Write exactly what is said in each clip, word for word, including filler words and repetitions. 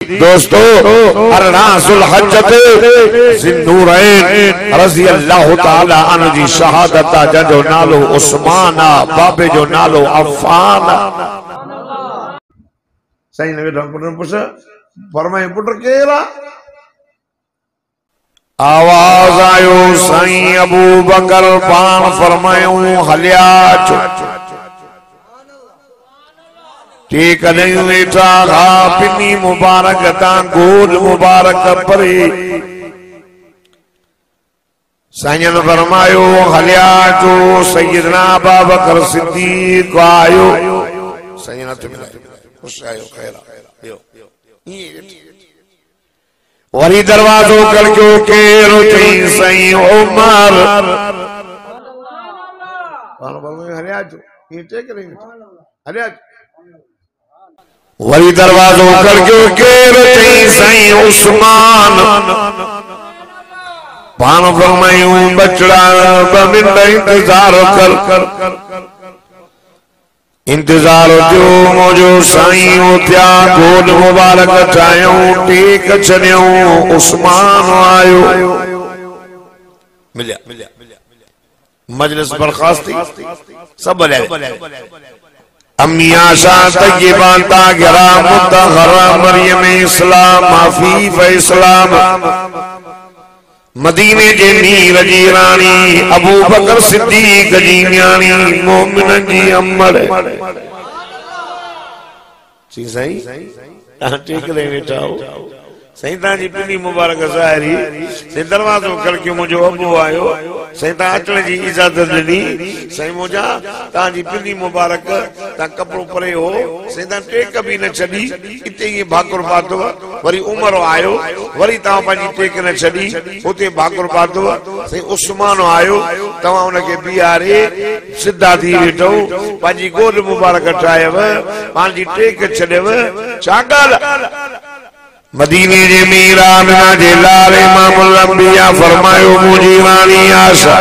दोस्तों अरड़हां ज़ुल्हज ते ज़िन्नूरैन रज़ी अल्लाह ताला अन्हु जी शहादत जंहिंजो नालो उस्मान आ, बाबे जो नालो अफ़ान आ। साईं ने वेठा पुटनि पुछ फरमाए पुट केरु आ? आवाज आयो साईं अबू बकर पान फरमायूं हलिया अचो। ठीक नहीं वेठा हा पिनी मुबारक ता गोद मुबारक परे साईं ने फरमायो हलिया अचो। सैयदना अबू बकर सिद्दीक आयो। साईं ने खुश आयो खैर वरी दरवाजो करके केरो चई साईं उमर वरी दरवाजो करके केरो चई साईं उस्मान पान फरमायूं बचड़ा ब मिंट इंतजार कर इंतजार जो मुझो साईं उथिया गोद मुबारक ठायूं टेक छॾियूं उस्मान आयो। मिलिया मजलिस बर्खास्त थी सब अम्मी आशा तय्यबा ताहिरा मुतहरा मरियम इस्लाम हफीफ इस्लाम मदीने जे मीर जी रानी अबू बकर सिद्दीक जी न्याणी मोमिन जी अम्मड़ जी साईं टेक ले वेठा हो साईं ताजी पिनी मुबारक ज़ाहिरी से दरवाजो करके मुझो अबू आयो साईं ता अचण जी इजाजत दी साईं मुझा ताजी पिनी मुबारक ता कपड़ो परे हो साईं ता टेक भी न छडी इते ये भाकुर पातो वरी उमर आयो वरी ता पाजी टेक न छडी उते भाकुर पातो साईं उस्मान आयो तवा उनके बियारे सिद्धा थी वेठो पाजी गोद मुबारक ठायव पाजी टेक छडेव चागल मदीने जे मीरा आमिना जे लाल इमामुल अंबिया फरमायो मुझी रानी आशा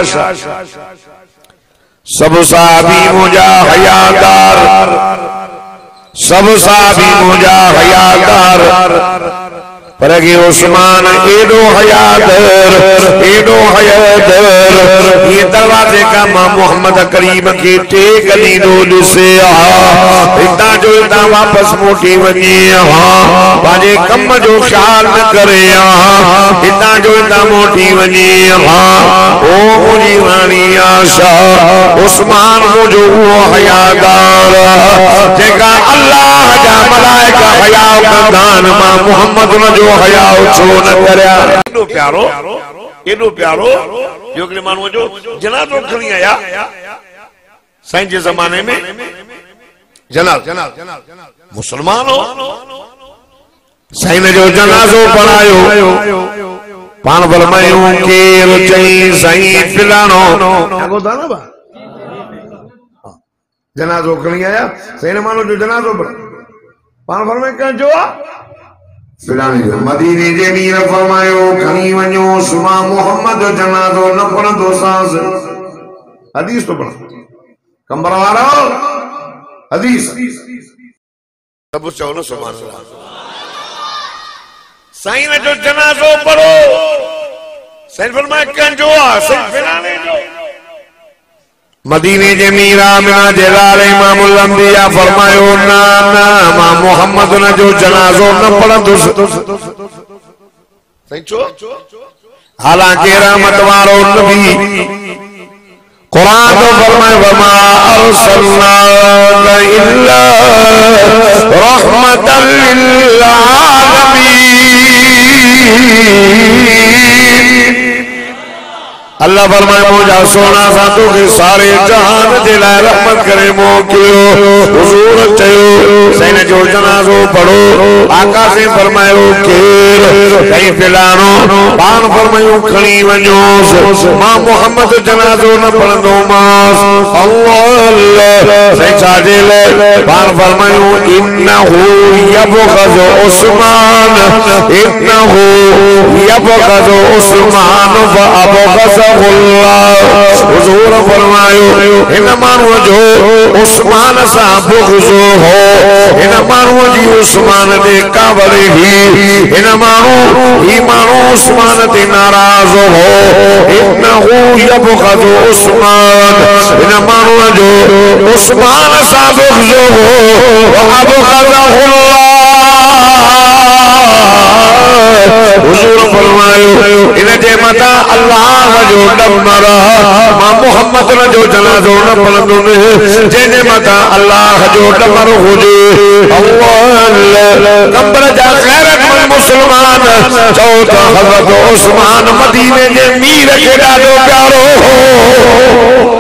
सब साहबी मुझा हयादार सब साहबी मुझा हयादार पर के उस्मान एडो हयादार एडो हयादार ये दरवाजे का मां मोहम्मद करीम के टेक दी दो से आ इतना जो इतना वापस मोटी वनी हां बाजे कम जो ख्याल न करे हां इतना जो इतना मोटी वनी हां ओ मुझी रानी आशा उस्मान मुझो वो हयादार जेका अल्लाह जा मलाइका हया कंदान मां मोहम्मद न जो हया छो न करया। एडो प्यारो एडो प्यारो जो के मानो जो जनाजो खणी आया साईं जे जमाने में जनाब मुसलमान हो साईं ने जो जनाजो पढ़ायो पान फरमायूं केर चई साईं फिलानो आगो था ना बा जनाजो खणी आया साईं ने मानो जो जनाजो पढ़ पान फरमाए कर जो फिलानी मदीने जे मीर फरमायो खणी वञो सुमा मोहम्मद जनाजो न पढ़ंदो सांस हदीस तो पढ़ कंबर वारो हदीस सब चओ न सुभान अल्लाह साईं ने जो जनाजो पढ़ो साईं फरमाए कंजो आ साईं फिलाने जो मदीने जे मीर आमिना जे लाल इमामुल अंबिया फरमायो ना ना मां मोहम्मद न जो जनाजो न पढ़ंदुस साईं चो हालांकि रहमत वारो नबी कुरान तो फरमाए वमा अरसलनाका इल्ला रहमतल लिल आलमीन। अल्लाह फरमाए मुझा सोना साधु के सारे जहान जे लाए रहमत करे मोकिलियो। हुजूर चयो सैन जो जनाजो पढ़ो आका से फरमायो केर कहीं फिलानो पान फरमायो खणी वञो मां मोहम्मद जनाजो न पढ़ंदो मास अल्लाह सैन छाजे ले पान फरमायो इन्नहु यबग़ज़ु उस्मान इन्नहु यबग़ज़ु उस्मान व अबग़ज़ हुजूर फरमायो इन मानू जो उस्मान सा बुग़्ज़ हो, इन मानू जी उस्मान दे कावड़ ही, इन मानू ही मानू उस्मान ते नाराज हो, इन्नहु यबग़ज़ु उस्मान, इन मानू जो उस्मान सा बुग़्ज़ हो अबग़ज़हुल्लाह। हुजूर फरमायो इन जे मता अल्लाह जो डमर मां मोहम्मद न जो जनाज़ो न पढ़ंदो ने, जे मता अल्लाह जो डमर हुजे अव्वल कब्र जा गैरतमंद मुसलमान चओ त हज़रत उस्मान मदीने जे मीर खे ॾाढो प्यारो हो।